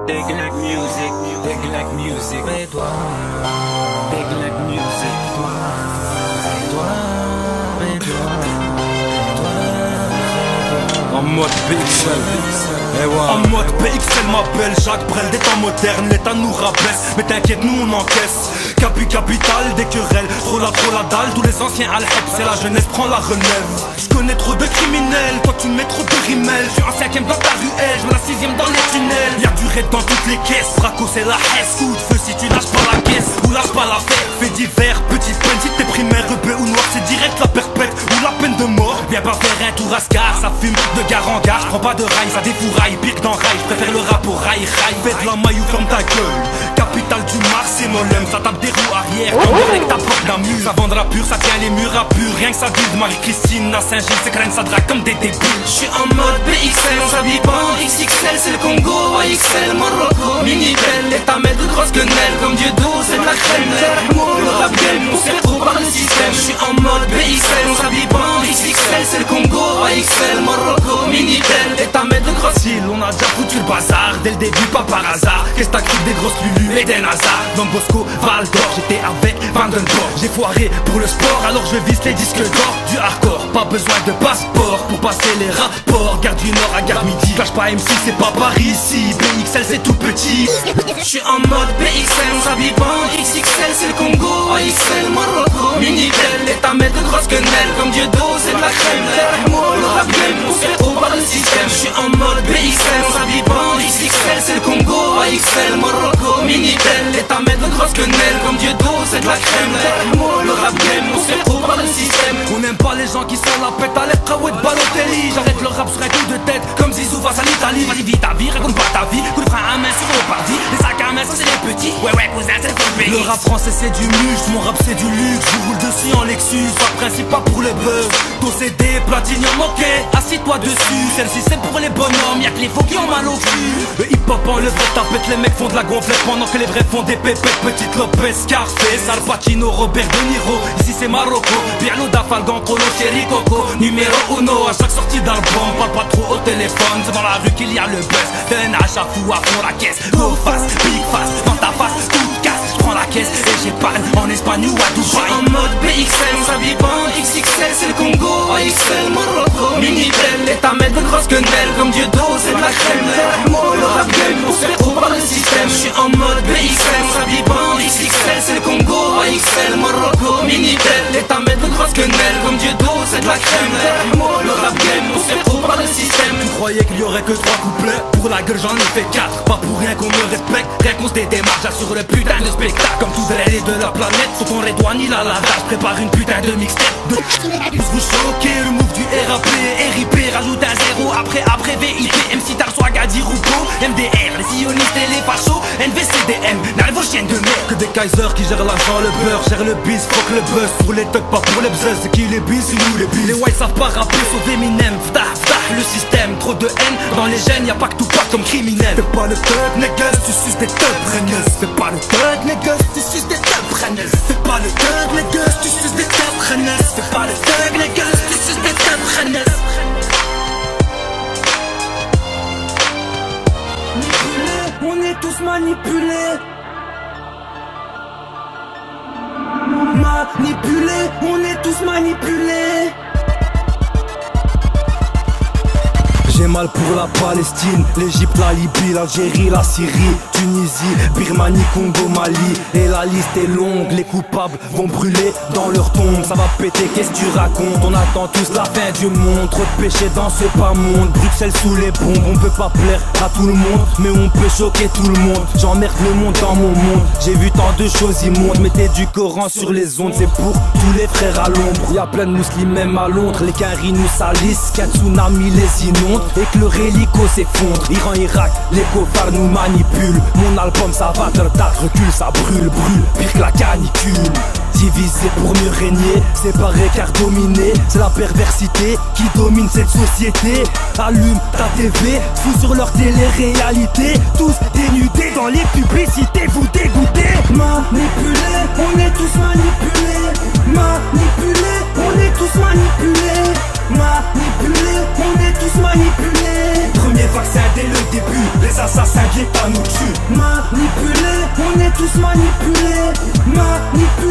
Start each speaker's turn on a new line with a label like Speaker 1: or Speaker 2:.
Speaker 1: Big like music, big like music.
Speaker 2: Mais toi,
Speaker 1: Big like music.
Speaker 2: en mode BXL.
Speaker 3: En mode BXL m'appelle Jacques Brel, des temps modernes, l'État nous rabaisse. Mais t'inquiète, nous on encaisse. Capital, des querelles, trop la dalle. Tous les anciens Al-Heb, c'est la jeunesse, prend la relève. Je connais trop de criminels, toi tu mets trop de rimels. Je suis un cinquième dans ta ruelle, je veux la sixième dans les tunnels. Y'a du raid dans toutes les caisses, Braco c'est la hesse. Coup de feu si tu lâches pas la caisse, ou lâche pas la fête. Fait divers, petite peine, si t'es primaire, rebeu ou noir, c'est direct la perpète ou la peine de mort. Viens pas faire un tour à Scar, ça fume de gare en gare. J'prends pas de rail, ça défouraille, pire que dans rail. J'préfère le rap au rail. Fais de la maille ou ferme ta gueule. Capitale du Mars, c'est Molem, ça tape des roues arrière. Comme avec ta porte d'amuse, ça vendra pur, ça tient les murs à pur. Rien que ça vide, Marie-Christine à Saint-Gilles, c'est graines, ça drague comme des débiles.
Speaker 2: J'suis en mode BXL, on s'habille pas en XXL, c'est le Congo, XL, Morocco, mini-belle. Et ta mère de grosse quenelle, comme Dieu d'eau, c'est de la crème. Le rap game, on sait trop par le système. J'suis en mode BXL, on s'habille pas en XXL, c'est le Congo, XL, Morocco, mini-belle. Et ta mère de grosse
Speaker 3: île, on a déjà foutu le bazar. Dès le début, pas par hasard. Qu'est-ce que t'as cru des grosses lulus et des nazars? Don Bosco, Val d'Or, j'étais avec Vandenborg. J'ai foiré pour le sport, alors je vise les disques d'or. Du hardcore, pas besoin de passeport pour passer les rapports. Gare du Nord à Gare Midi, clash pas MC, c'est pas Paris ici. BXL c'est tout petit.
Speaker 2: J'suis en mode BXL, on s'habille pas en XXL, c'est le Congo, XL, Morocco, mini-belle. Et ta mère de grosse quenelle, comme Dieu d'eau, c'est de la crème. Le rap game, on se fait trop par le système. J'suis en mode BXL, on s'habille pas en XXL, c'est le Congo, XL, Morocco, mini-belle. Et ta mère de grosse quenelle, comme Dieu d'eau, c'est de la crème. Le rap game, on se fait trop par le système.
Speaker 3: On n'aime pas les gens qui sont la pète à l'air Kawet Balotelli. J'arrête le rap sur un coup de tête, comme Zizou face à l'Italie. Vas-y vis ta vie, raconte pas ta vie. Coup de frein à main sur le parti. Les sacs à main, ça c'est les petits. Ouais cousin, c'est le pays. Le rap français c'est du luxe, mon rap c'est du luxe. Je roule dessus en Lexus, pas de principe, pas pour le buzz. Ton CD, platinium, ok, assis-toi dessus. Celle-ci c'est pour les bonhommes, y'a que les faux qui ont mal au cul. Le hip-hop en le vrai tapette, les mecs font de la gonflette pendant que les vrais font des pépettes. Petite Lopez, Scarface, Al Pacino, Robert De Niro. Ici c'est Marocco, Pierlo Dafalgan, Colo, Chéri, Coco. Numéro uno à chaque sortie d'album, parle pas trop au téléphone. C'est dans la rue qu'il y a le buzz. D'un achat fou à fond la caisse. Go fast, big fast, dans ta face, tout casse. J'prends la caisse et j'épargne en Espagne ou à Dubaï.
Speaker 2: En mode BXL, on s'habille pas en XXL, c'est le Congo, XL, Morocco, mini-belle. Et ta mère de grosse quenelle, comme Dieu d'eau, c'est de la crème. Le rap game, on se fait trop par le système. J'suis en mode BXL, on s'habille pas en XXL, c'est le Congo, XL, Morocco, mini-belle. Et ta mère de grosse quenelle, comme Dieu d'eau, c'est de la crème. Le rap game, on se fait trop par le système.
Speaker 3: Tu croyais qu'il y aurait que 3 couplets? Pour la gueule j'en ai fait 4. Pas pour rien qu'on me respecte, rien qu'on se démarche. J'assure le putain de spectacle. Comme tous les de la planète, sur ton redouane il a la date. Prépare une putain de mixtape de vous choquer, le move du RAP, RIP, rajoute un zéro après VIP, MC Tarswag à dire Rouco, MDR, les sionistes et les fachos, NVCDM, n'arrive aux chiens de merde. Que des Kaisers qui gèrent l'argent, le beurre, gèrent le biz, fuck le buzz. Pour les thugs, pas pour les bzz, c'est qui les biz, c'est nous les biz. Les whites savent pas rapper, sauf Eminem, v'tah, le système, trop de haine dans les gènes, y'a pas que tout pas comme criminel. Fais pas le thug, niggas, tu suces des thugs preneuses. Fais pas le thug, niggas, tu suces des thugs preneuses. Fais pas le thug, niggas, tu suces des thugs preneuses. Fais pas le thug, niggas, tu suces des thugs preneuses.
Speaker 2: On est tous manipulés. Manipulés, on est tous manipulés.
Speaker 3: J'ai mal pour la Palestine, l'Égypte, la Libye, l'Algérie, la Syrie, Tunisie, Birmanie, Congo, Mali. Et la liste est longue, les coupables vont brûler dans leur tombe. Ça va péter, qu'est-ce que tu racontes? On attend tous la fin du monde. Trop de péché dans ce pas monde. Bruxelles sous les bombes, on peut pas plaire à tout le monde, mais on peut choquer tout le monde. J'emmerde le monde dans mon monde. J'ai vu tant de choses immondes. Mettez du Coran sur les ondes, c'est pour tous les frères à l'ombre. Y'a plein de musulmans même à Londres. Les quinries nous salissent, qu'un tsunami les inonde et que le hélico s'effondre. Iran, Irak, les cofards nous manipulent. Mon album ça va de date, recule, ça brûle, pire que la canicule. Divisé pour mieux régner, séparé car dominé. C'est la perversité qui domine cette société. Allume ta TV, fous sur leur télé-réalité. Tous dénudés dans les publicités, vous dégoûtez.
Speaker 2: Manipulés, on est tous manipulés. Manipulés, on est tous manipulés. Manipulés, on est tous manipulés.
Speaker 3: Premier vaccin dès le début, les assassins de l'État nous tuent. Manipulés, on est tous manipulés. Manipulés.